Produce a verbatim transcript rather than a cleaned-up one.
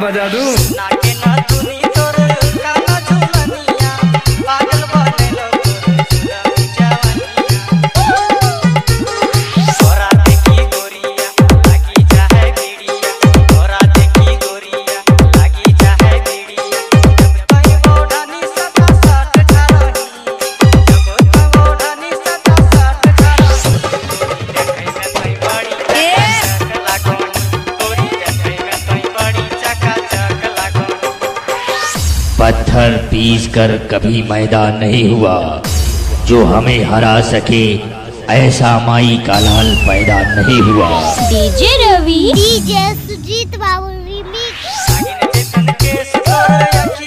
बजा दूं। नाके ना धुनी तोर काना झुलनिया पागल बनेलो तोर सुरमी जवानिया। तोरा देखी गोरिया लागी चाहे बीड़िया, तोरा देखी गोरिया लागी चाहे बीड़िया। जब तई ओढ़नी सटा साट छाड़ही, जब तई ओढ़नी सटा साट छाड़ही। देखै में तई बड़ी चकाचक लागोनी, गोरी देखै में तई बड़ी चकाचक लागोनी। पत्थर पीस कर कभी मैदान नहीं हुआ, जो हमें हरा सके ऐसा माई का लाल पैदा नहीं हुआ। डीजे रवि डीजे सुजीत बाबू रिमिक्स। नागिन जैसन केस तोर अखिया